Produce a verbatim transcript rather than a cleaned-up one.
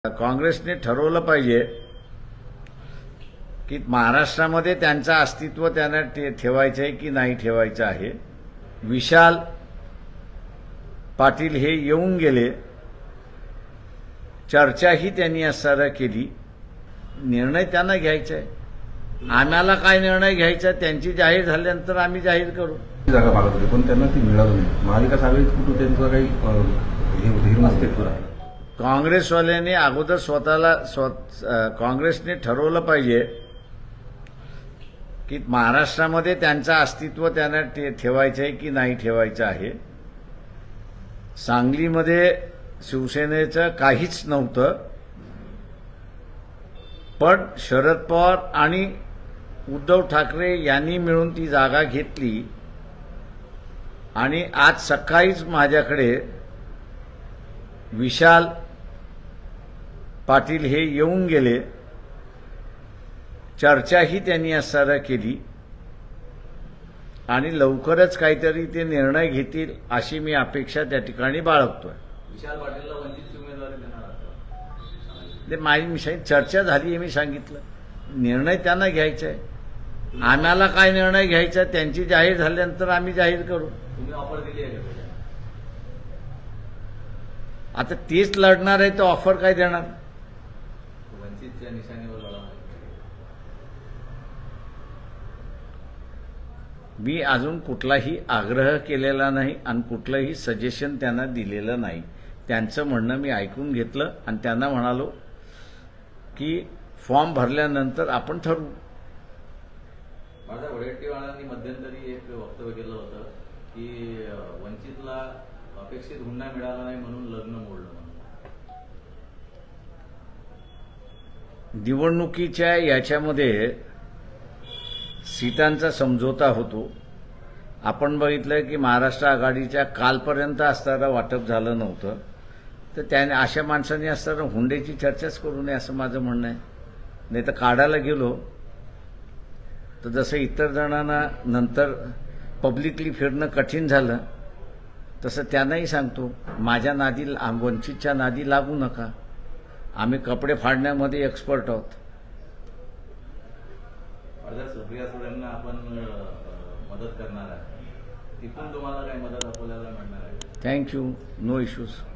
काँग्रेसने ठरवलं पाहिजे की महाराष्ट्रामध्ये त्यांचं अस्तित्व त्यांना ठेवायचं आहे की नाही ठेवायचं आहे। विशाल पाटील हे येऊन गेले, चर्चाही त्यांनी असं केली, निर्णय त्यांना घ्यायचा आहे। आम्हाला काय निर्णय घ्यायचा त्यांची जाहीर झाल्यानंतर आम्ही जाहीर करू। जागा मागत होते पण त्यांना ती मिळाली नाही। महाविकास आघाडीत कुठे त्यांचं काही धीर अस्तित्व आहे। काँग्रेसवाल्यांनी अगोदर स्वतःला काँग्रेसने ठरवलं पाहिजे की महाराष्ट्रामध्ये त्यांचं अस्तित्व त्यांना ठेवायचं आहे की नाही ठेवायचं आहे। सांगलीमध्ये शिवसेनेचं काहीच नव्हतं, पण शरद पवार आणि उद्धव ठाकरे यांनी मिळून ती जागा घेतली आणि आज सकाळीच माझ्याकडे विशाल पाटील हे येऊन गेले, चर्चाही त्यांनी असं केली आणि लवकरच काहीतरी ते निर्णय घेतील अशी मी अपेक्षा त्या ठिकाणी बाळगतोय। विशाल पाटीलला वंचित उमेदवारी देणार ते माझी चर्चा झाली आहे, मी सांगितलं निर्णय त्यांना घ्यायचा आहे। आम्हाला काय निर्णय घ्यायचा त्यांची जाहीर झाल्यानंतर आम्ही जाहीर करू। तुम्ही ऑफर दिली आहे का? आता तेच लढणार आहे तर ऑफर काय देणार? वंचितच्या निशाणीवर लढा। मी अजून कुठलाही आग्रह केलेला नाही आणि कुठलंही सजेशन त्यांना दिलेलं नाही। त्यांचं म्हणणं मी ऐकून घेतलं आणि त्यांना म्हणालो की फॉर्म भरल्यानंतर आपण ठरवू। माझ्या वडेट्टीवारांनी मध्यंतरी एक वक्तव्य केलं होतं की वंचितला अपेक्षित हुंडा मिळाला नाही म्हणून लग्न मोडलं म्हणून। निवडणुकीच्या याच्यामध्ये सीटांचा समझोता होतो। आपण बघितलं की महाराष्ट्र आघाडीच्या कालपर्यंत असताना वाटप झालं नव्हतं, तर त्याने अशा माणसांनी असताना हुंड्याची चर्चाच करू नये असं माझं म्हणणं आहे। नाही तर काढायला गेलो तर जसं इतर जणांना नंतर पब्लिकली फिरणं कठीण झालं तसं त्यांनाही सांगतो, माझ्या नादी वंचितच्या नादी लागू नका। आम्ही कपडे फाडण्यामध्ये एक्सपर्ट आहोत। सुप्रिया सुळेंना आपण मदत करणार आहे, तिथून तुम्हाला काही मदत अकोल्याला मिळणार आहे? Thank you, no issues.